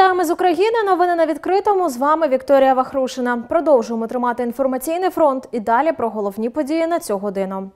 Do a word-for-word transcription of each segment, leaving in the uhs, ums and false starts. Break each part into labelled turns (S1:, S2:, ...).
S1: Вітаємо з України. Новини на відкритому. З вами Вікторія Вахрушина. Продовжуємо тримати інформаційний фронт і далі про головні події на цю годину.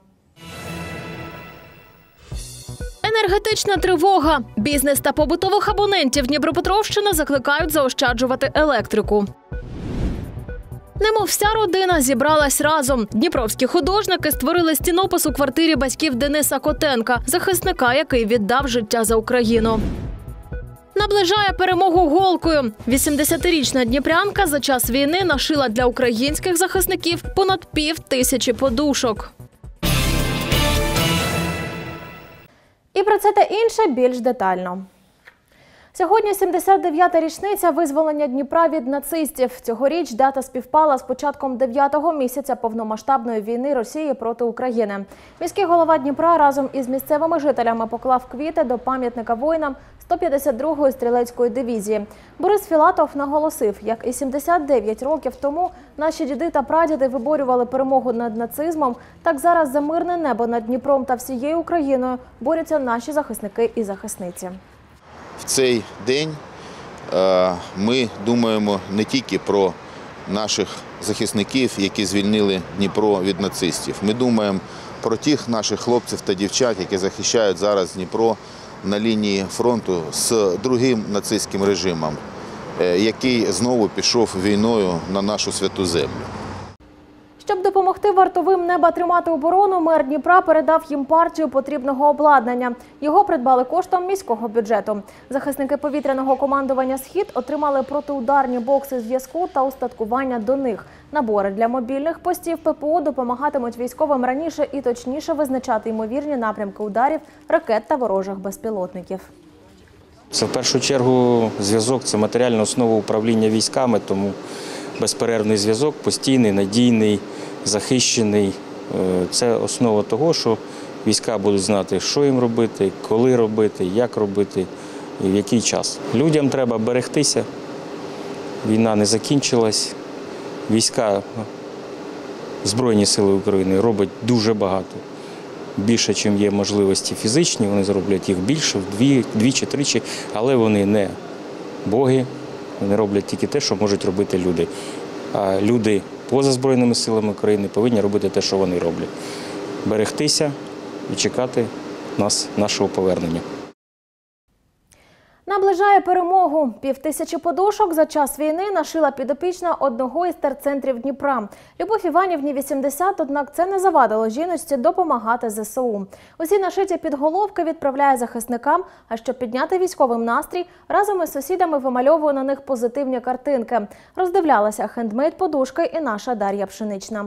S1: Енергетична тривога. Бізнес та побутових абонентів Дніпропетровщини закликають заощаджувати електрику. Немов вся родина зібралась разом. Дніпровські художники створили стінопис у квартирі батьків Дениса Котенка, захисника, який віддав життя за Україну. Наближає перемогу голкою. вісімдесятирічна дніпрянка за час війни нашила для українських захисників понад пів тисячі подушок. І про це та інше більш детально. Сьогодні сімдесят дев'ята річниця визволення Дніпра від нацистів. Цьогоріч дата співпала з початком дев'ятого місяця повномасштабної війни Росії проти України. Міський голова Дніпра разом із місцевими жителями поклав квіти до пам'ятника воїнам сто п'ятдесят другої стрілецької дивізії. Борис Філатов наголосив, як і сімдесят дев'ять років тому наші діди та прадіди виборювали перемогу над нацизмом, так зараз за мирне небо над Дніпром та всією Україною борються наші захисники і захисниці.
S2: В цей день ми думаємо не тільки про наших захисників, які звільнили Дніпро від нацистів. Ми думаємо про тих наших хлопців та дівчат, які захищають зараз Дніпро на лінії фронту з другим нацистським режимом, який знову пішов війною на нашу святу землю.
S1: Щоб допомогти вартовим неба тримати оборону, мер Дніпра передав їм партію потрібного обладнання. Його придбали коштом міського бюджету. Захисники повітряного командування «Схід» отримали протиударні бокси зв'язку та устаткування до них. Набори для мобільних постів ППО допомагатимуть військовим раніше і точніше визначати ймовірні напрямки ударів ракет та ворожих безпілотників.
S3: Це в першу чергу зв'язок – це матеріальна основа управління військами, тому безперервний зв'язок, постійний, надійний, захищений. Це основа того, що війська будуть знати, що їм робити, коли робити, як робити і в який час. Людям треба берегтися, війна не закінчилась, війська, Збройні сили України роблять дуже багато. Більше, ніж є можливості фізичні, вони зроблять їх більше, вдві, двічі, тричі, але вони не боги. Вони роблять тільки те, що можуть робити люди. А люди поза Збройними силами України повинні робити те, що вони роблять. Берегтися і чекати нас, нашого повернення.
S1: Наближає перемогу. Півтисячі подушок за час війни нашила підопічна одного із терцентрів Дніпра. Любов Іванівні вісімдесят, однак це не завадило жіночці допомагати зе се у. Усі нашиті підголовки відправляє захисникам, а щоб підняти військовим настрій, разом із сусідами вимальовує на них позитивні картинки. Роздивлялася хендмейд-подушки і наша Дар'я Пшенична.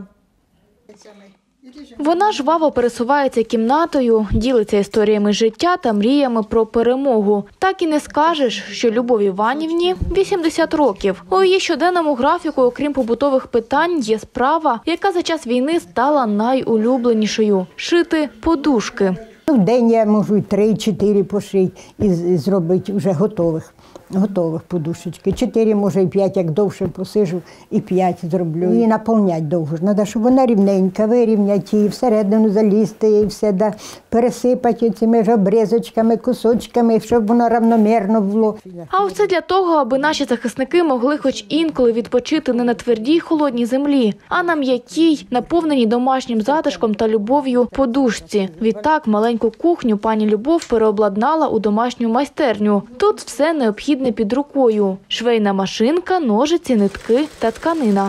S4: Вона жваво пересувається кімнатою, ділиться історіями життя та мріями про перемогу. Так і не скажеш, що Любов Іванівні вісімдесят років. У її щоденному графіку, окрім побутових питань, є справа, яка за час війни стала найулюбленішою – шити подушки.
S5: В день я можу і три-чотири пошити і зробити вже готових. Готових подушечки. Чотири, може і п'ять, як довше посижу, і п'ять зроблю. І наповнять довго ж. Треба, щоб вона рівненька, вирівняти її, всередину залізти і все, да, пересипати цими ж обрізочками, кусочками, щоб воно рівномірно було.
S4: А все для того, аби наші захисники могли хоч інколи відпочити не на твердій холодній землі, а на м'якій, наповненій домашнім затишком та любов'ю подушці. Відтак маленьку кухню пані Любов переобладнала у домашню майстерню. Тут все необхідне під рукою – швейна машинка, ножиці, нитки та тканина.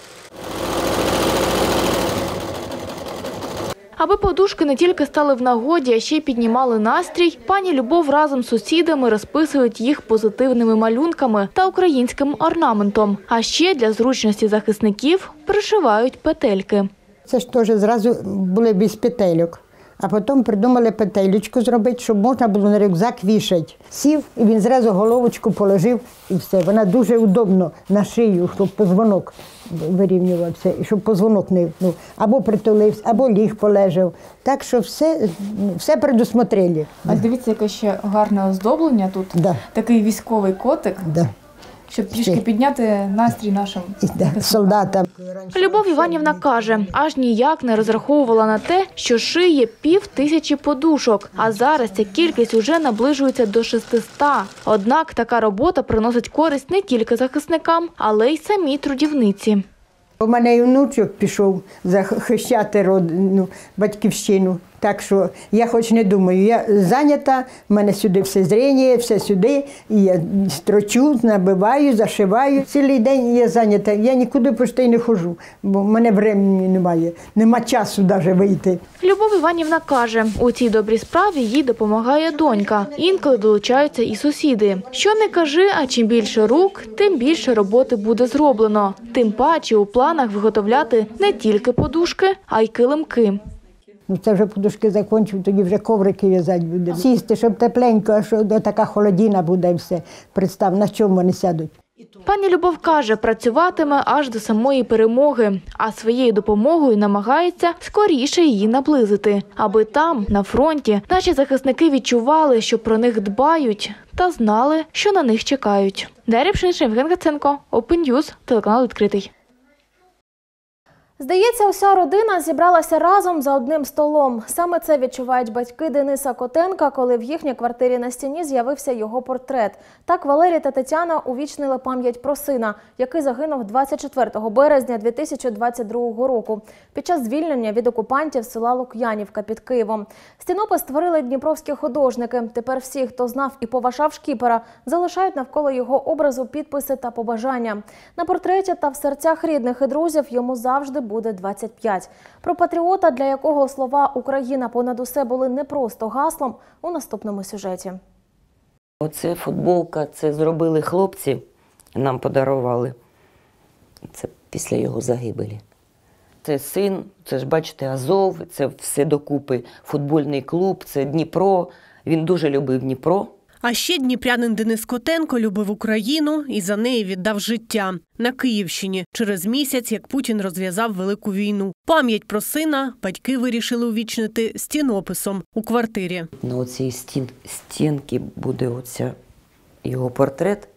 S4: Аби подушки не тільки стали в нагоді, а ще й піднімали настрій, пані Любов разом з сусідами розписують їх позитивними малюнками та українським орнаментом. А ще для зручності захисників пришивають петельки.
S5: Це ж теж зразу були без петельок. А потім придумали петелечку зробити, щоб можна було на рюкзак вішати. Сів, і він зразу головочку положив, і все. Вона дуже удобно на шию, щоб позвонок вирівнювався, і щоб позвонок не ну, або притулився, або ліг полежав. Так що все, все предусмотрели.
S6: А дивіться, яке ще гарне оздоблення тут.
S5: Да.
S6: Такий військовий котик.
S5: Да.
S6: щоб трішки підняти настрій нашим
S5: І, да, солдатам.
S4: Любов Іванівна каже, аж ніяк не розраховувала на те, що шиє пів тисячі подушок, а зараз ця кількість уже наближується до шестиста. Однак така робота приносить користь не тільки захисникам, але й самій трудівниці.
S5: У мене і внучок пішов захищати родину, батьківщину. Так що я хоч не думаю, я зайнята, в мене сюди все зріння, все сюди, і я строчу, набиваю, зашиваю. Цілий день я зайнята, я нікуди почти й не ходжу, бо в мене времени немає, нема часу навіть вийти.
S4: Любов Іванівна каже, у цій добрій справі їй допомагає донька. Інколи долучаються і сусіди. Що не кажи, а чим більше рук, тим більше роботи буде зроблено. Тим паче у планах виготовляти не тільки подушки, а й килимки.
S5: Ну, це вже подушки закінчив, тоді вже коврики в'язати будемо. Сісти, щоб тепленько, а що така холодина буде і все. Представ, на чому вони сядуть.
S4: Пані Любов каже, працюватиме аж до самої перемоги, а своєю допомогою намагається скоріше її наблизити, аби там, на фронті, наші захисники відчували, що про них дбають та знали, що на них чекають. Дар'я Пшенична, Євген Гаценко, Open News, телеканал «Відкритий».
S1: Здається, уся родина зібралася разом за одним столом. Саме це відчувають батьки Дениса Котенка, коли в їхній квартирі на стіні з'явився його портрет. Так Валерій та Тетяна увічнили пам'ять про сина, який загинув двадцять четвертого березня дві тисячі двадцять другого року під час звільнення від окупантів села Лук'янівка під Києвом. Стінопис створили дніпровські художники. Тепер всі, хто знав і поважав шкіпера, залишають навколо його образу підписи та побажання. На портреті та в серцях рідних і друзів йому завжди буде двадцять п'ять. Про патріота, для якого слова «Україна понад усе» були не просто гаслом, у наступному сюжеті.
S7: Оце футболка, це зробили хлопці, нам подарували. Це після його загибелі. Це син, це ж бачите, Азов, це все докупи футбольний клуб, це Дніпро. Він дуже любив Дніпро.
S8: А ще дніпрянин Денис Котенко любив Україну і за неї віддав життя. На Київщині, через місяць, як Путін розв'язав Велику війну. Пам'ять про сина батьки вирішили увічнити стінописом у квартирі.
S7: На оцій стін, стінці буде оця його портрет.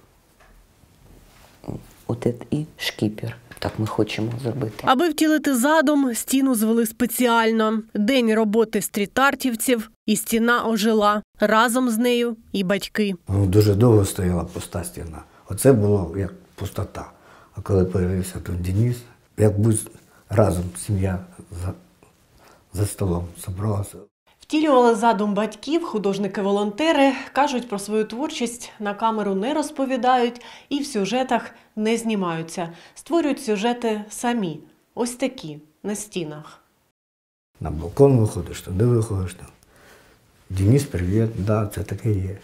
S7: От і шкіпер. Так ми хочемо зробити.
S8: Аби втілити задум, стіну звели спеціально. День роботи стріт-артівців, і стіна ожила. Разом з нею і батьки.
S9: Дуже довго стояла пуста стіна. Оце було як пустота. А коли з'явився тут Денис, як будь разом сім'я за, за столом зібралася.
S10: Втілювали задум батьків, художники-волонтери, кажуть про свою творчість, на камеру не розповідають і в сюжетах не знімаються. Створюють сюжети самі, ось такі, на стінах.
S9: На балкон виходиш, туди виходиш. Там. Денис, привіт, да, це таке є.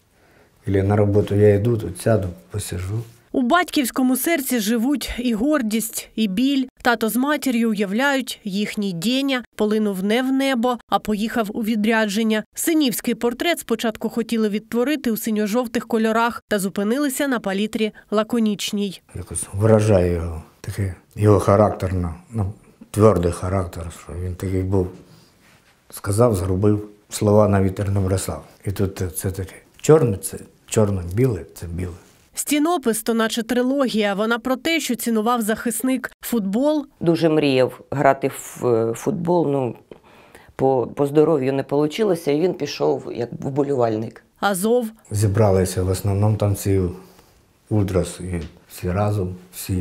S9: Або на роботу я йду, тут сяду, посижу.
S8: У батьківському серці живуть і гордість, і біль. Тато з матір'ю уявляють, їхній Деня полинув не в небо, а поїхав у відрядження. Синівський портрет спочатку хотіли відтворити у синьо-жовтих кольорах та зупинилися на палітрі лаконічній.
S9: Якось виражає його, такий, його характер, ну, твердий характер, що він такий був. Сказав, зробив, слова на вітер не бросав. І тут це таке чорне, це чорно-біле, це біле.
S8: Стінопис – то наче трилогія. Вона про те, що цінував захисник футбол.
S7: Дуже мріяв грати в футбол, ну, по, по здоров'ю не вийшло, і він пішов як вболівальник.
S8: Азов.
S9: Зібралися в основному там ці ультрас, і всі разом, всі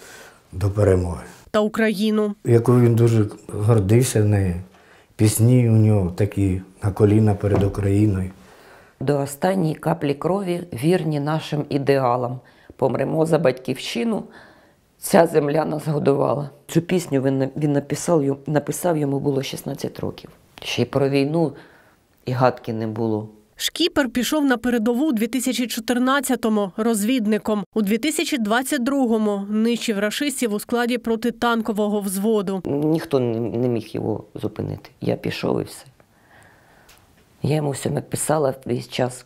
S9: до перемоги.
S8: Та Україну.
S9: Яку він дуже гордився нею. Пісні у нього такі на коліна перед Україною.
S7: До останньої каплі крові вірні нашим ідеалам. Помремо за батьківщину, ця земля нас годувала. Цю пісню він, він написав, написав, йому було шістнадцять років. Ще й про війну і гадки не було.
S8: Шкіпер пішов на передову у дві тисячі чотирнадцятому розвідником. У дві тисячі двадцять другому нищив рашистів у складі протитанкового взводу.
S7: Ніхто не міг його зупинити. Я пішов і все. Я йому все написала весь час.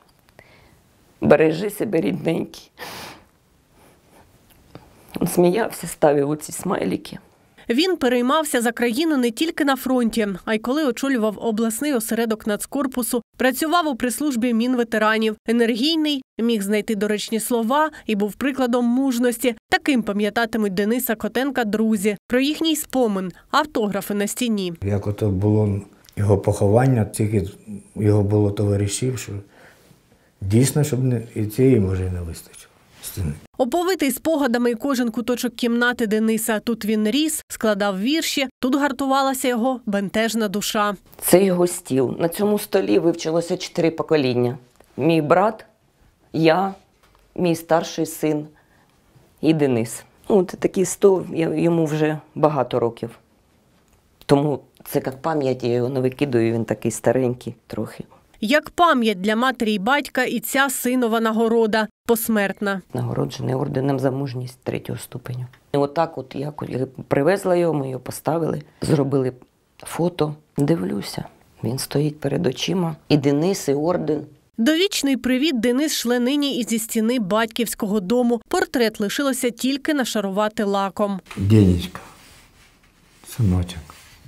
S7: Бережи себе, рідненький. Він сміявся, ставив оці смайлики.
S10: Він переймався за країну не тільки на фронті, а й коли очолював обласний осередок нацкорпусу, працював у прес-службі Мінветеранів. Енергійний, міг знайти доречні слова і був прикладом мужності. Таким пам'ятатимуть Дениса Котенка друзі. Про їхній спомин, автографи на стіні.
S9: Як ото було його поховання, тільки його було товаришів, що дійсно, щоб не, і цієї може не вистачило стіни.
S10: Оповитий спогадами і кожен куточок кімнати Дениса. Тут він ріс, складав вірші, тут гартувалася його бентежна душа.
S7: Це його стіл. На цьому столі вивчилося чотири покоління. Мій брат, я, мій старший син і Денис. От такий стол, йому вже багато років. Тому це як пам'ять, я його не викидаю, він такий старенький трохи.
S10: Як пам'ять для матері і батька і ця синова нагорода – посмертна.
S7: Нагороджений орденом за мужність третього ступеню. І отак от я привезла його, ми його поставили, зробили фото. Дивлюся, він стоїть перед очима. І Денис, і орден.
S10: Довічний привіт Денис шле нині і зі стіни батьківського дому. Портрет лишилося тільки нашарувати лаком.
S9: Денечка, синочок,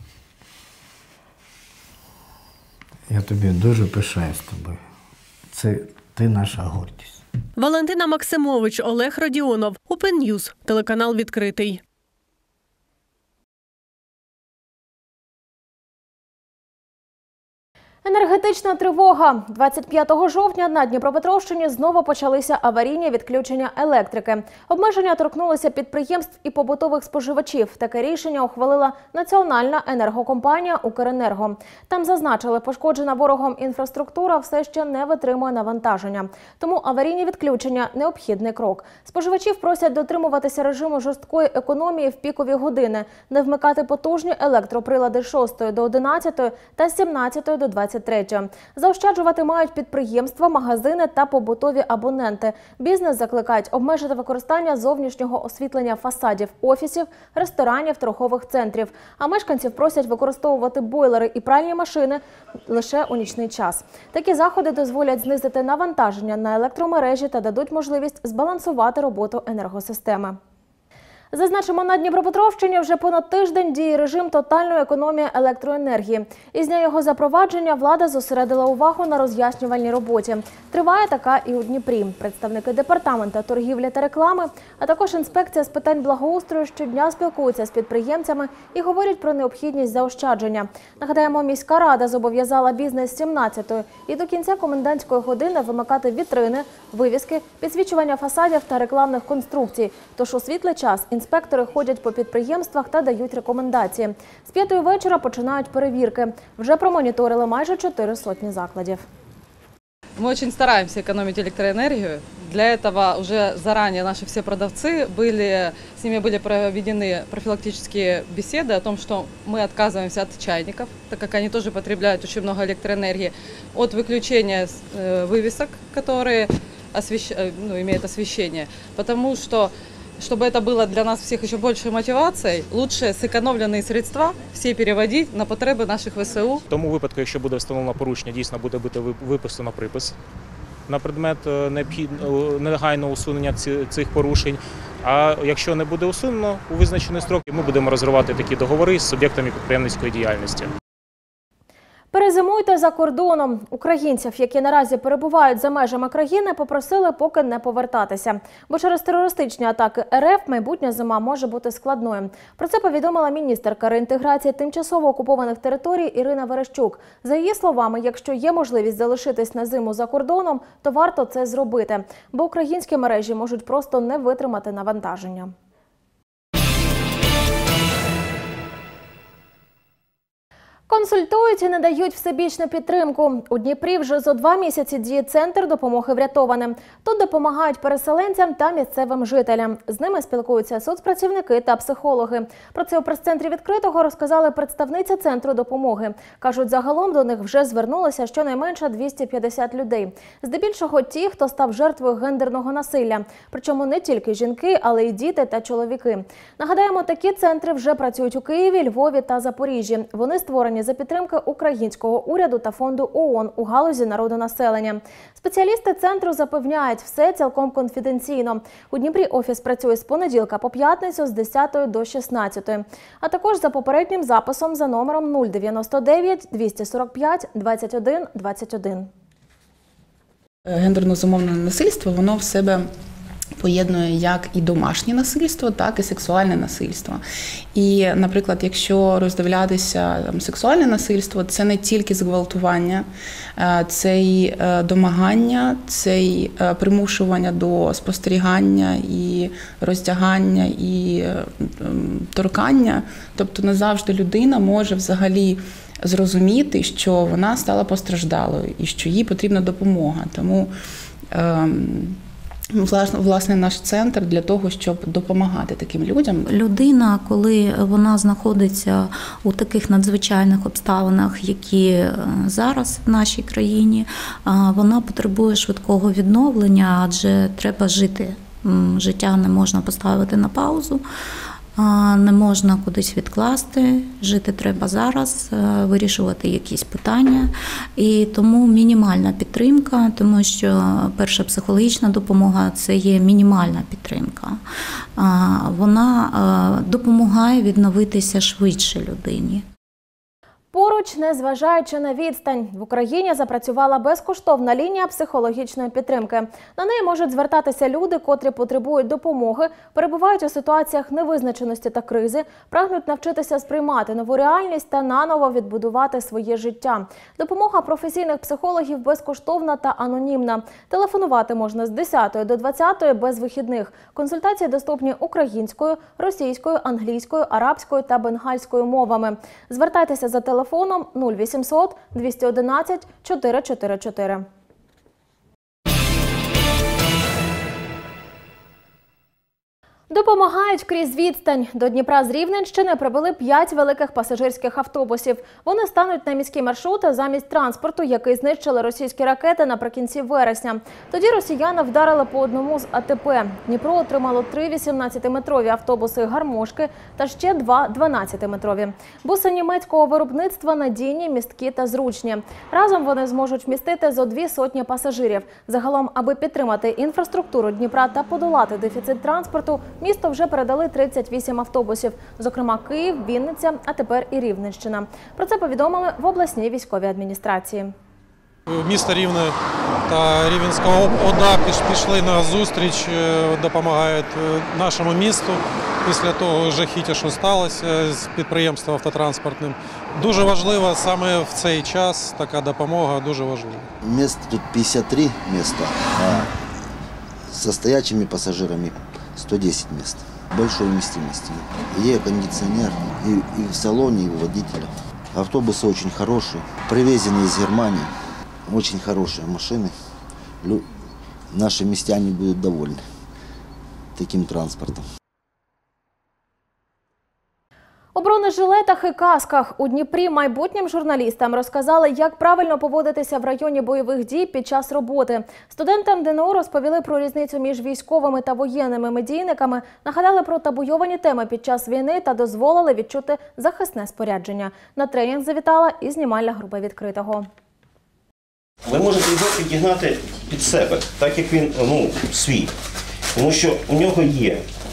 S9: я тобі дуже пишаюсь тобою. Це ти наша гордість.
S10: Валентина Максимович, Олег Родіонов, Open News, телеканал «Відкритий».
S1: Енергетична тривога. двадцять п'ятого жовтня на Дніпропетровщині знову почалися аварійні відключення електрики. Обмеження торкнулися підприємств і побутових споживачів. Таке рішення ухвалила Національна енергокомпанія «Укренерго». Там зазначили, пошкоджена ворогом інфраструктура все ще не витримує навантаження. Тому аварійні відключення – необхідний крок. Споживачів просять дотримуватися режиму жорсткої економії в пікові години, не вмикати потужні електроприлади з шостої до одинадцятої та з сімнадцятої до двадцять третьої. Заощаджувати мають підприємства, магазини та побутові абоненти. Бізнес закликають обмежити використання зовнішнього освітлення фасадів офісів, ресторанів, торгових центрів. А мешканців просять використовувати бойлери і пральні машини лише у нічний час. Такі заходи дозволять знизити навантаження на електромережі та дадуть можливість збалансувати роботу енергосистеми. Зазначимо, на Дніпропетровщині вже понад тиждень діє режим тотальної економії електроенергії. Із дня його запровадження влада зосередила увагу на роз'яснювальній роботі. Триває така і у Дніпрі. Представники департаменту торгівлі та реклами, а також інспекція з питань благоустрою щодня спілкуються з підприємцями і говорять про необхідність заощадження. Нагадаємо, міська рада зобов'язала бізнес з сімнадцятої і до кінця комендантської години вимикати вітрини, вивіски, підсвічування фасадів та рекламних конструкцій. Тож у світлий час інспектори ходять по підприємствах та дають рекомендації. З п'ятої вечора починають перевірки. Вже промоніторили майже чотири сотні закладів.
S11: Мы очень стараемся экономить электроэнергию. Для этого уже заранее наши все продавцы были, с ними были проведены профилактические беседы о том, что мы отказываемся от чайников, так как они тоже потребляют очень много электроэнергии, от выключения вывесок, которые освещ... ну, имеют освещение, потому что чтобы это было для нас всех еще большей мотивацией, лучше сэкономленные средства всі переводити на потреби наших ВСУ.
S12: В тому випадку, якщо буде встановлено порушення, дійсно буде бути виписано припис на предмет негайного усунення цих порушень. А якщо не буде усунено у визначений строк, ми будемо розривати такі договори з суб'єктами підприємницької діяльності.
S1: Перезимуйте за кордоном. Українців, які наразі перебувають за межами країни, попросили поки не повертатися. Бо через терористичні атаки РФ майбутня зима може бути складною. Про це повідомила міністерка реінтеграції тимчасово окупованих територій Ірина Верещук. За її словами, якщо є можливість залишитись на зиму за кордоном, то варто це зробити. Бо українські мережі можуть просто не витримати навантаження. Консультують і надають всебічну підтримку. У Дніпрі вже зо два місяці діє центр допомоги врятованим. Тут допомагають переселенцям та місцевим жителям. З ними спілкуються соцпрацівники та психологи. Про це у прес-центрі «Відкритого» розказали представниця центру допомоги. Кажуть, загалом до них вже звернулося щонайменше двісті п'ятдесят людей. Здебільшого ті, хто став жертвою гендерного насилля. Причому не тільки жінки, але й діти та чоловіки. Нагадаємо, такі центри вже працюють у Києві, Львові та Запоріжжі. Вони створені за підтримки українського уряду та фонду ООН у галузі народонаселення. Спеціалісти центру запевняють, все цілком конфіденційно. У Дніпрі офіс працює з понеділка по п'ятницю з десятої до шістнадцятої, а також за попереднім записом за номером нуль дев'яносто дев'ять двісті сорок п'ять двадцять один двадцять один.
S13: Гендерно зумовлене насильство, воно в себе поєднує як і домашнє насильство, так і сексуальне насильство. І, наприклад, якщо роздивлятися там, сексуальне насильство, це не тільки зґвалтування, це й домагання, це й примушування до спостерігання, і роздягання, і торкання. Тобто не завжди людина може взагалі зрозуміти, що вона стала постраждалою і що їй потрібна допомога. Тому власне, наш центр для того, щоб допомагати таким людям.
S14: Людина, коли вона знаходиться у таких надзвичайних обставинах, які зараз в нашій країні, вона потребує швидкого відновлення, адже треба жити. Життя не можна поставити на паузу. Не можна кудись відкласти, жити треба зараз, вирішувати якісь питання. І тому мінімальна підтримка, тому що перша психологічна допомога – це є мінімальна підтримка. Вона допомагає відновитися швидше людині.
S1: Поруч, незважаючи на відстань, в Україні запрацювала безкоштовна лінія психологічної підтримки. На неї можуть звертатися люди, котрі потребують допомоги, перебувають у ситуаціях невизначеності та кризи, прагнуть навчитися сприймати нову реальність та наново відбудувати своє життя. Допомога професійних психологів безкоштовна та анонімна. Телефонувати можна з десятої до двадцятої без вихідних. Консультації доступні українською, російською, англійською, арабською та бенгальською мовами. Звертайтеся за телефоном телефоном нуль вісімсот двісті одинадцять чотириста чотирювати чотири. Допомагають крізь відстань. До Дніпра з Рівненщини прибули п'ять великих пасажирських автобусів. Вони стануть на міські маршрути замість транспорту, який знищили російські ракети наприкінці вересня. Тоді росіяни вдарили по одному з А Те Пе. Дніпро отримало три вісімнадцятиметрові автобуси «Гармошки» та ще два дванадцятиметрові. Буси німецького виробництва надійні, місткі та зручні. Разом вони зможуть вмістити зо дві сотні пасажирів. Загалом, аби підтримати інфраструктуру Дніпра та подолати дефіцит транспорту, місто вже передали тридцять вісім автобусів, зокрема Київ, Вінниця, а тепер і Рівненщина. Про це повідомили в обласній військовій адміністрації.
S15: Місто Рівне та Рівненська ОДА пішли на зустріч, допомагають нашому місту після того жахіття, що сталося з підприємством автотранспортним. Дуже важливо саме в цей час така допомога, дуже важлива.
S16: Місць тут п'ятдесят три міста, а з стоячими пасажирами сто десять мест. Большой вместимости. И кондиционер, и, и в салоне, и у водителя. Автобусы очень хорошие, привезены из Германии. Очень хорошие машины. Лю... Наши містяни будут довольны таким транспортом.
S1: У бронежилетах і касках у Дніпрі майбутнім журналістам розказали, як правильно поводитися в районі бойових дій під час роботи. Студентам Де Ен У розповіли про різницю між військовими та воєнними медійниками, нагадали про табуйовані теми під час війни та дозволили відчути захисне спорядження. На тренінг завітала і знімальна група «Відкритого».
S17: Ви можете його підігнати під себе, так як він ну, свій. Тому що у нього є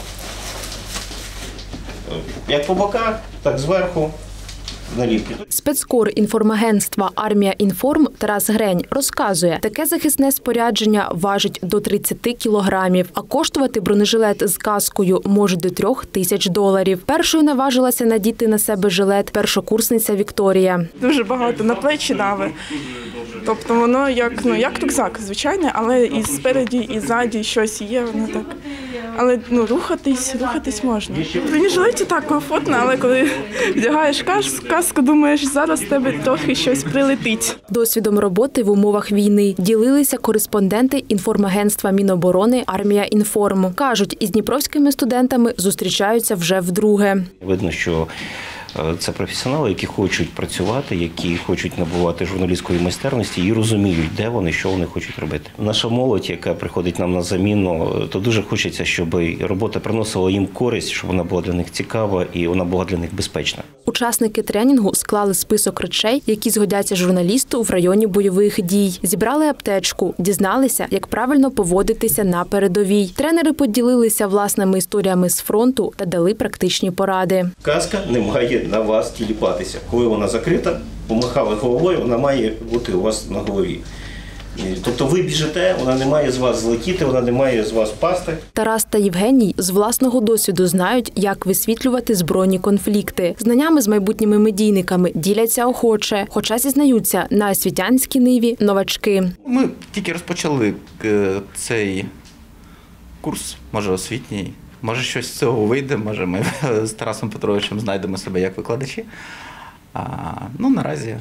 S17: як по боках, так зверху наліпки.
S18: Спецкор інформагентства «Армія Інформ» Тарас Грень розказує, таке захисне спорядження важить до тридцяти кілограмів, а коштувати бронежилет з каскою може до трьох тисяч доларів. Першою наважилася надіти на себе жилет першокурсниця Вікторія.
S19: Дуже багато на плечі дави. Тобто воно як, ну, як рюкзак, звичайно, але і спереді, і ззаді щось є, воно так. Але ну, рухатись, рухатись можна. В бронежилеті так комфортно, але коли вдягаєш каску, думаєш, зараз в тебе трохи щось прилетить.
S18: Досвідом роботи в умовах війни ділилися кореспонденти інформагентства Міноборони «Армія Інформ». Кажуть, із дніпровськими студентами зустрічаються вже вдруге.
S17: Видно, що Це професіонали, які хочуть працювати, які хочуть набувати журналістської майстерності і розуміють, де вони, що вони хочуть робити. Наша молодь, яка приходить нам на заміну, то дуже хочеться, щоб робота приносила їм користь, щоб вона була для них цікава і вона була для них безпечна.
S18: Учасники тренінгу склали список речей, які згодяться журналісту в районі бойових дій. Зібрали аптечку, дізналися, як правильно поводитися на передовій. Тренери поділилися власними історіями з фронту та дали практичні поради.
S17: Каска не має на вас тіліпатися. Коли вона закрита, помахали головою, вона має бути у вас на голові. Тобто ви біжите, вона не має з вас злетіти, вона не має з вас впасти.
S18: Тарас та Євгеній з власного досвіду знають, як висвітлювати збройні конфлікти. Знаннями з майбутніми медійниками діляться охоче, хоча зізнаються, на освітянській ниві новачки.
S20: Ми тільки розпочали цей курс, може освітній, може щось з цього вийде, може ми з Тарасом Петровичем знайдемо себе як викладачі. А, ну, наразі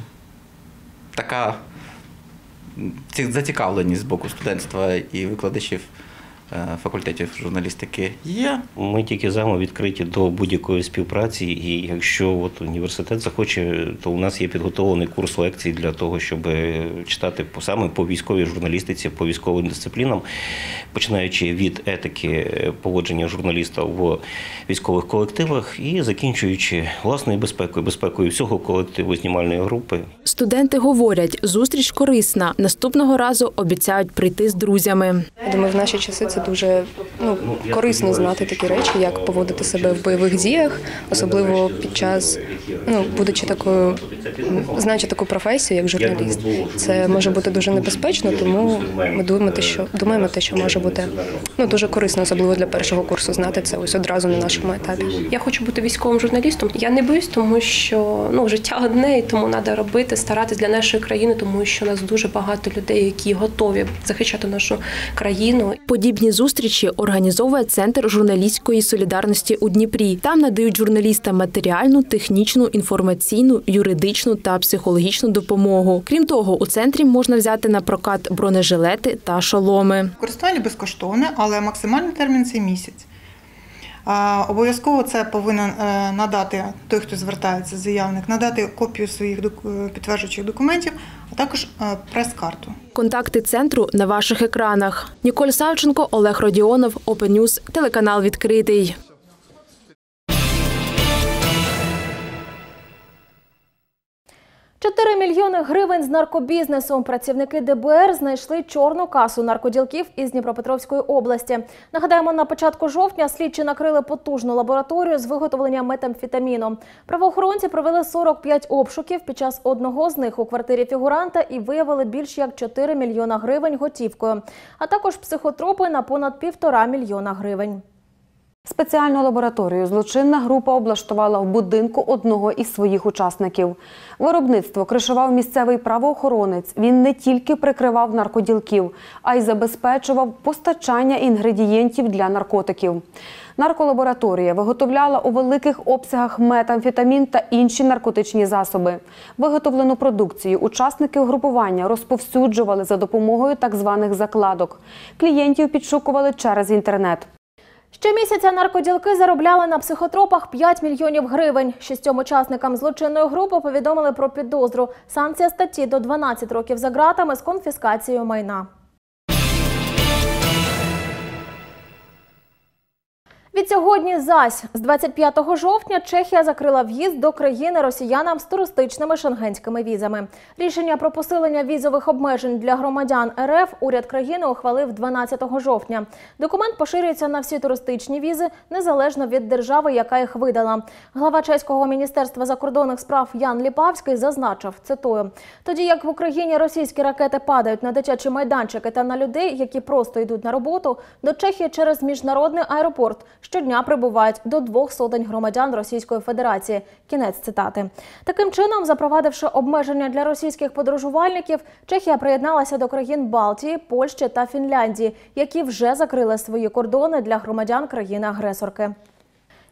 S20: така зацікавленість з боку студентства і викладачів факультетів журналістики є.
S17: Ми тільки зами відкриті до будь-якої співпраці, і якщо от університет захоче, то у нас є підготовлений курс лекцій для того, щоб читати саме по військовій журналістиці, по військовим дисциплінам, починаючи від етики поводження журналіста в військових колективах і закінчуючи власною безпекою, безпекою всього колективу знімальної групи.
S18: Студенти говорять, зустріч корисна. Наступного разу обіцяють прийти з друзями.
S21: Я думаю, в наші часи це дуже ну, корисно знати такі речі, як поводити себе в бойових діях, особливо під час, ну, будучи такою, знаючи таку професію, як журналіст. Це може бути дуже небезпечно, тому ми думаємо, що, думаємо те, що може бути ну, дуже корисно, особливо для першого курсу, знати це ось одразу на нашому етапі.
S22: Я хочу бути військовим журналістом. Я не боюсь, тому що ну, життя одне, і тому треба робити, старатись для нашої країни, тому що у нас дуже багато людей, які готові захищати нашу країну.
S18: Подібні зустрічі організовує Центр журналістської солідарності у Дніпрі. Там надають журналістам матеріальну, технічну, інформаційну, юридичну та психологічну допомогу. Крім того, у центрі можна взяти на прокат бронежилети та шоломи.
S23: Користування безкоштовне, але максимальний термін – це місяць. Обов'язково це повинен надати той, хто звертається, заявник, надати копію своїх підтверджуючих документів, а також прес-карту.
S18: Контакти центру на ваших екранах. Ніколь Савченко, Олег Родіонов, Open News, телеканал «Відкритий».
S1: чотири мільйони гривень з наркобізнесу. Працівники де бе ер знайшли чорну касу наркоділків із Дніпропетровської області. Нагадаємо, на початку жовтня слідчі накрили потужну лабораторію з виготовлення метамфетаміну. Правоохоронці провели сорок п'ять обшуків. Під час одного з них у квартирі фігуранта і виявили більш як чотири мільйона гривень готівкою, а також психотропи на понад півтора мільйона гривень.
S24: Спеціальну лабораторію злочинна група облаштувала в будинку одного із своїх учасників. Виробництво кришував місцевий правоохоронець. Він не тільки прикривав наркоділків, а й забезпечував постачання інгредієнтів для наркотиків. Нарколабораторія виготовляла у великих обсягах метамфетамін та інші наркотичні засоби. Виготовлену продукцію учасники угрупування розповсюджували за допомогою так званих закладок. Клієнтів підшукували через інтернет.
S1: Щомісяця наркоділки заробляли на психотропах п'ять мільйонів гривень. Шістьом учасникам злочинної групи повідомили про підозру. Санкція статті до дванадцяти років за ґратами з конфіскацією майна. Відсьогодні зась, з двадцять п'ятого жовтня, Чехія закрила в'їзд до країни росіянам з туристичними шенгенськими візами. Рішення про посилення візових обмежень для громадян ер еф уряд країни ухвалив дванадцятого жовтня. Документ поширюється на всі туристичні візи, незалежно від держави, яка їх видала. Глава чеського міністерства закордонних справ Ян Ліпавський зазначив, цитую, «Тоді як в Україні російські ракети падають на дитячі майданчики та на людей, які просто йдуть на роботу, до Чехії через міжнародний аеропорт щодня прибувають до двох сотень громадян Російської Федерації». Кінець цитати. Таким чином, запровадивши обмеження для російських подорожувальників, Чехія приєдналася до країн Балтії, Польщі та Фінляндії, які вже закрили свої кордони для громадян країни-агресорки.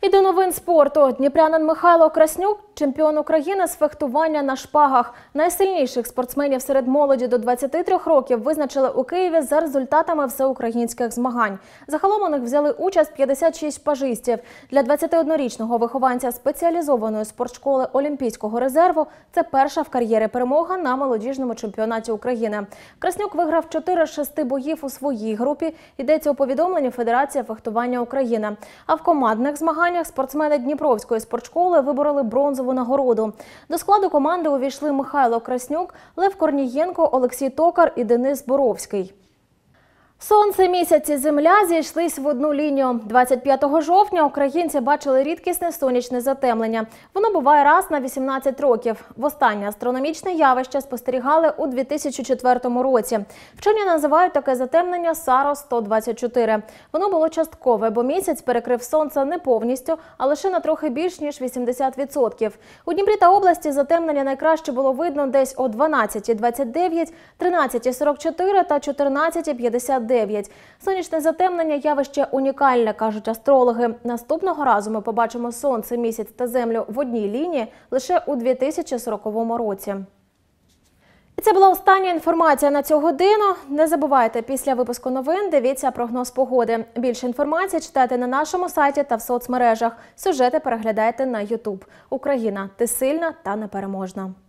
S1: І до новин спорту. Дніпрянин Михайло Краснюк – чемпіон України з фехтування на шпагах. Найсильніших спортсменів серед молоді до двадцяти трьох років визначили у Києві за результатами всеукраїнських змагань. Загалом у них взяли участь п'ятдесят шість шпажистів. Для двадцятиоднорічного вихованця спеціалізованої спортшколи Олімпійського резерву це перша в кар'єрі перемога на молодіжному чемпіонаті України. Краснюк виграв чотири з шести боїв у своїй групі, йдеться у повідомленні Федерації фехтування України. А в командних змаганнях спортсмени Дніпровської спортшколи вибороли бронзову нагороду. До складу команди увійшли Михайло Краснюк, Лев Корнієнко, Олексій Токар і Денис Боровський. Сонце, місяць і земля зійшлись в одну лінію. двадцять п'ятого жовтня українці бачили рідкісне сонячне затемнення. Воно буває раз на вісімнадцять років. Востаннє астрономічне явище спостерігали у дві тисячі четвертому році. Вчені називають таке затемнення Саро сто двадцять чотири. Воно було часткове, бо місяць перекрив сонце не повністю, а лише на трохи більш ніж вісімдесят відсотків. У Дніпрі та області затемнення найкраще було видно десь о дванадцятій двадцять дев'ять, тринадцятій сорок чотири та чотирнадцятій п'ятдесят дев'ять. Сонячне затемнення – явище унікальне, кажуть астрологи. Наступного разу ми побачимо сонце, місяць та землю в одній лінії лише у дві тисячі сороковому році. І це була остання інформація на цю годину. Не забувайте, після випуску новин дивіться прогноз погоди. Більше інформації читайте на нашому сайті та в соцмережах. Сюжети переглядайте на ютуб. Україна – ти сильна та непереможна.